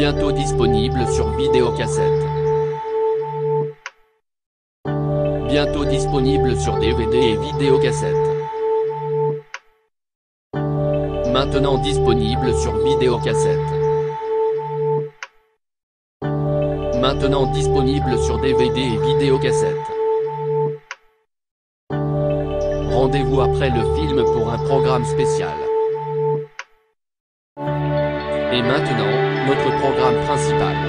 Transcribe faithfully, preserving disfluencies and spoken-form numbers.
Bientôt disponible sur vidéocassette. Bientôt disponible sur D V D et vidéocassette. Maintenant disponible sur vidéocassette. Maintenant disponible sur D V D et vidéocassette. Rendez-vous après le film pour un programme spécial. Et maintenant, notre programme principal.